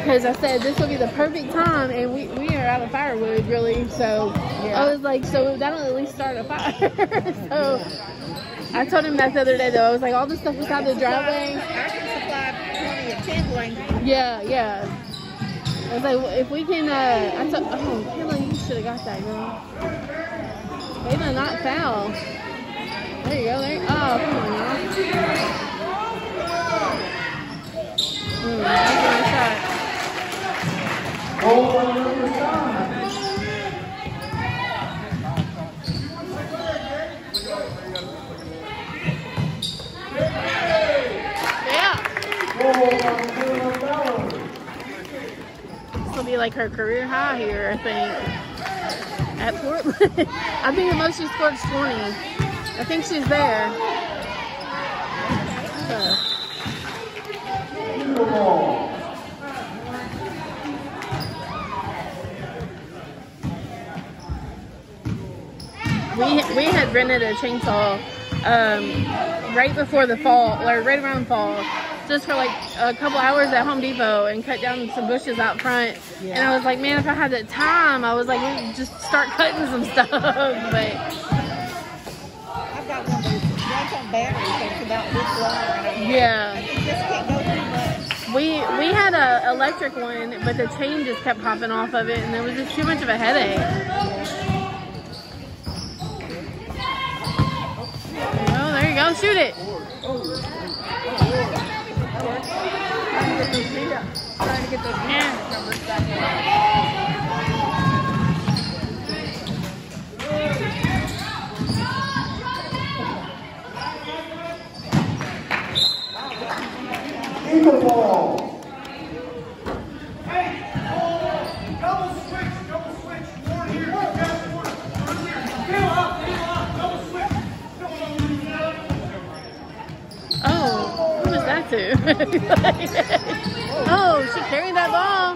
because I said this will be the perfect time, and we are out of firewood, really. So I was like, so that'll at least start a fire. So I told him that the other day, though. I was like, all the stuff beside the driveway. I can supply plenty of kindling. Yeah. I was like, well, if we can, I thought, oh, Kayla, you should have got that, girl. Kayla, not foul. There you go. Oh, come on, y'all. That's a nice shot. Yeah. This will be like her career high here, I think. At Portland. I think the most she scored is 20. I think she's there. So. We had rented a chainsaw right before the fall, or right around fall, just for like a couple hours at Home Depot and cut down some bushes out front. Yeah. And I was like, man, if I had the time, I was like, we'd just start cutting some stuff. But I've got one of those runs on batteries, so it's about this long. Yeah. You just can't go too much. We had a electric one, but the chain just kept popping off of it, and there was just too much of a headache. Oh, there you go. Shoot it. Trying to get those numbers back in. Eagle ball. Hey, double switch. More here. Fill up, double switch. Oh, who was that to? Oh, she carried that ball.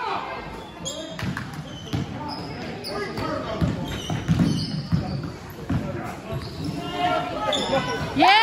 Yeah!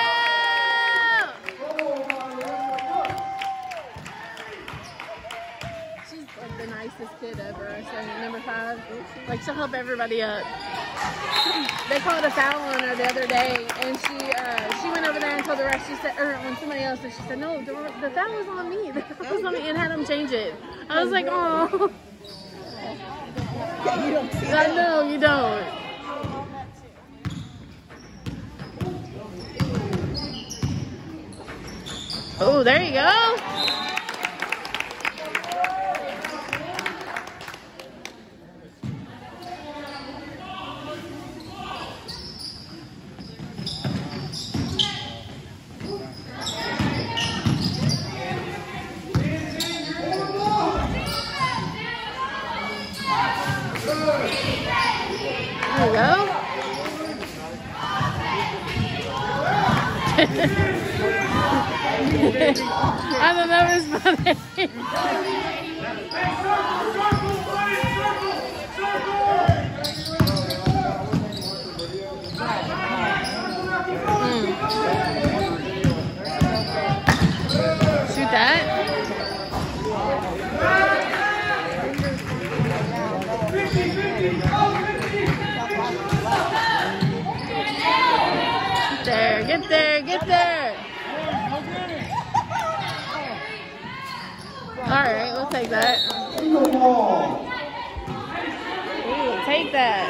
She's like the nicest kid ever. So number 5, like she'll help everybody up. They called a foul on her the other day, and she went over there and told the ref, she said, or on somebody else, and she said, no, the foul was on me. The foul was on me, and had them change it. I was like, oh. Yeah, you don't see that. I know, you don't. Oh, there you go. There you go. I thought that was funny. Shoot that. Get there. Alright, we'll take that. Ooh, take that.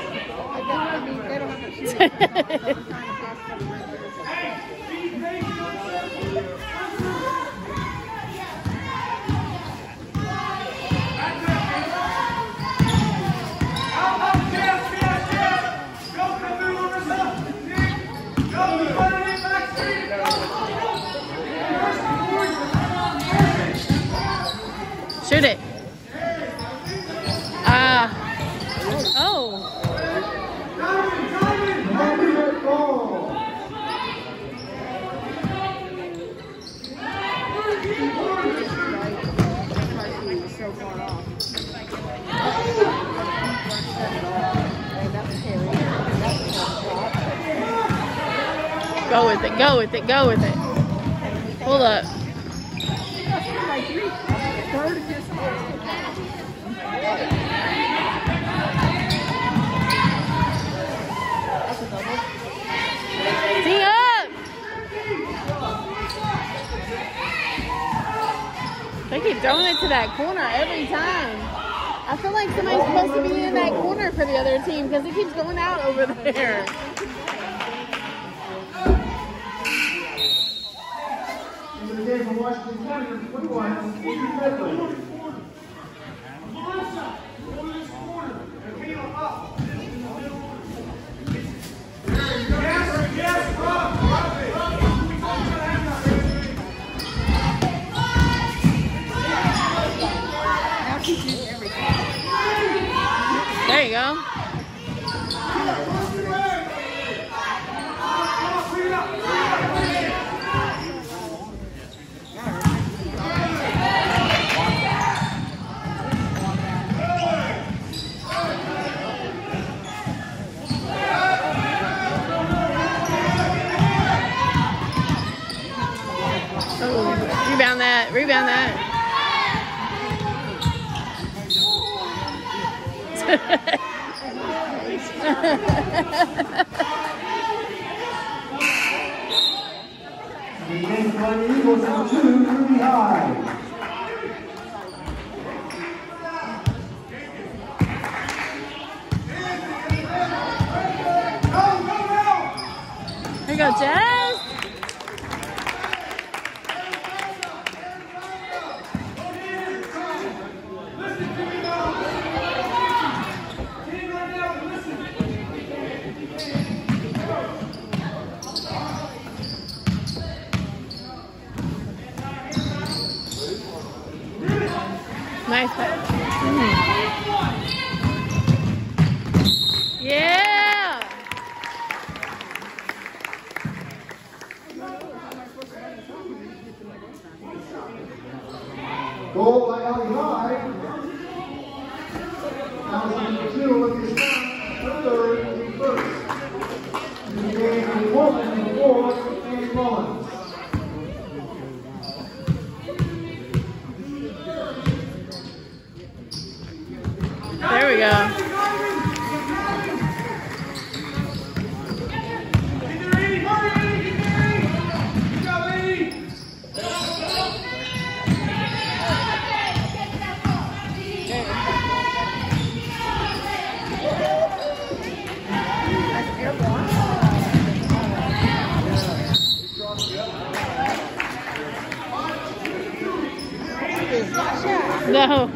Shoot it. Oh. Go with it. Hold up. hard if you're supposed to. That's a double. Sing up! They keep throwing it to that corner every time. I feel like somebody's supposed to be in that corner for the other team because it keeps going out over there. In the game from Washington County, number 21, Andrew Medley. Melissa, go to this corner. And Kayla up. Yes, yes, Rob it. Now she's doing everything. There you go. Rebound that. Rebound that. The game for the Eagles, number 2, Ruby High. There you go, Jazz. Nice pass. Yeah. Goal by Ellie High. Allison McHugh with his third and first. In the game for the woman, number 4, Annie Mullins. There we go. No.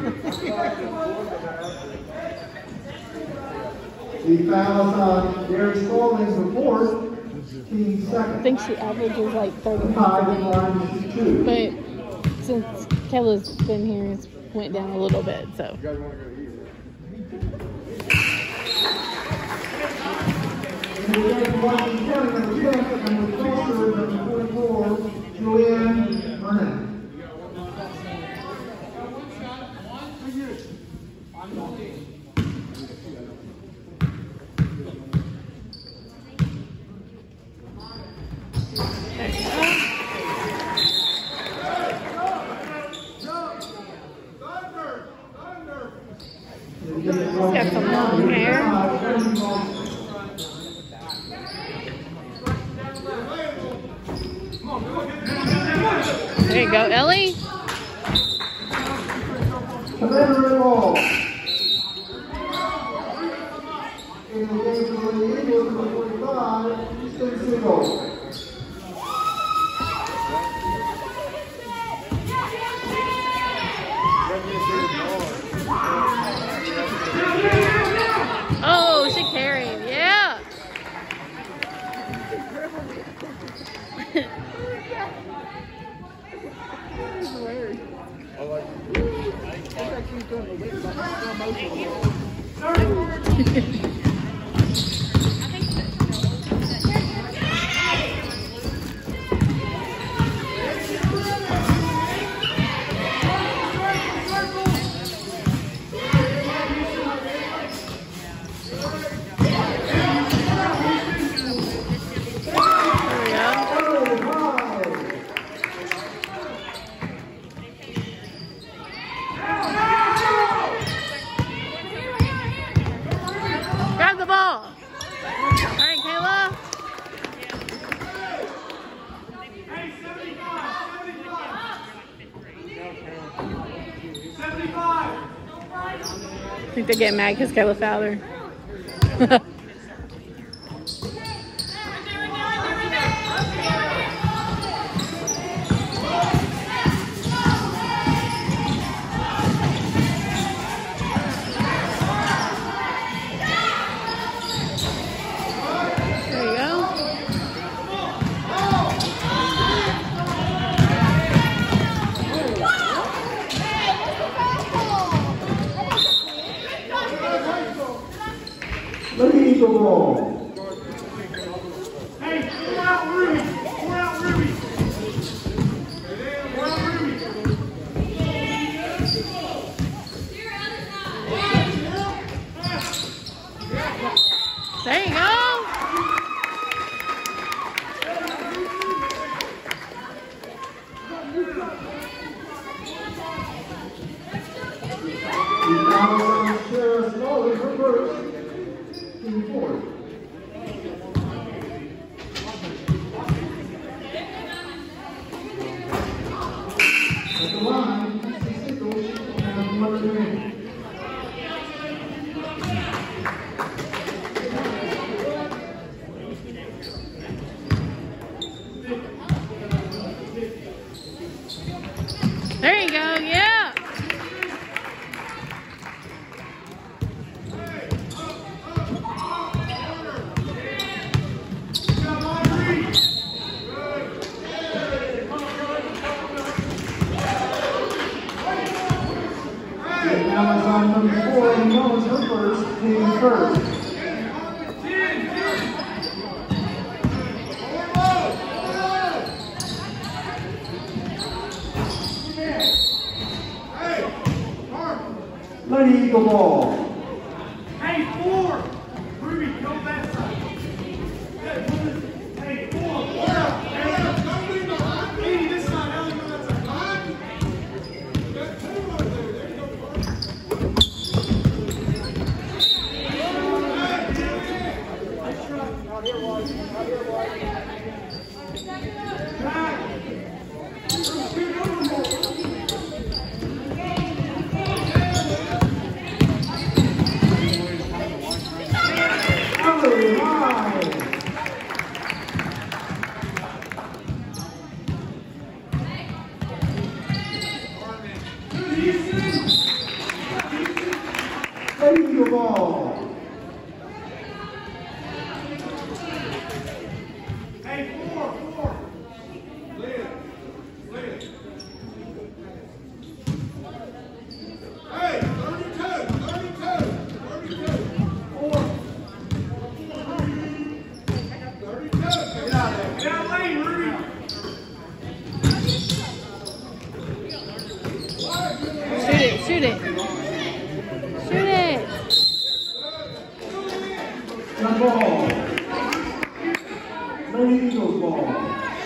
The foul is on Gary Stallings, the fourth, team I second. think she averages like 30. 5 and line is 2. But since Kayla's been here, it's went down a little bit, so. In the game for Washington County, number 10, number 44, number 44, Julianne Burnett. She's got some long hair. There you go, Ellie. Commander Ball. In the game for the Eagles, number 45, Easton Siegel. Oh, she carried. Yeah. I think they're getting mad because Kayla fouled her. Lady Eagle ball. Hey, pour out Ruby. Pour out Ruby. Pour out Ruby. There you go. There you go, yeah. Amazon number 4, and knows her first, team first. Lady Eagle ball. Hey, 4. Ruby, go that side. Hey, 4. Pour out. Hey, this side. Ellie, go that side. Got 2 over there. There you go. Lady Eagle ball. Hey, 4. Lead. Hey, 32. 4. 32. Get out of there. Get out of lane, Ruby. Shoot it. Gun ball. Lady Eagles ball.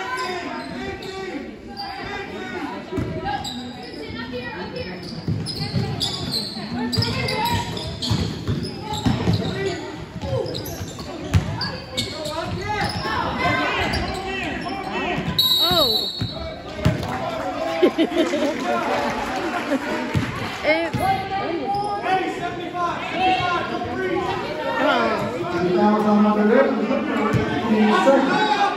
Oh. Hey, 75. Come free. Come on. Amazon number 11, team second.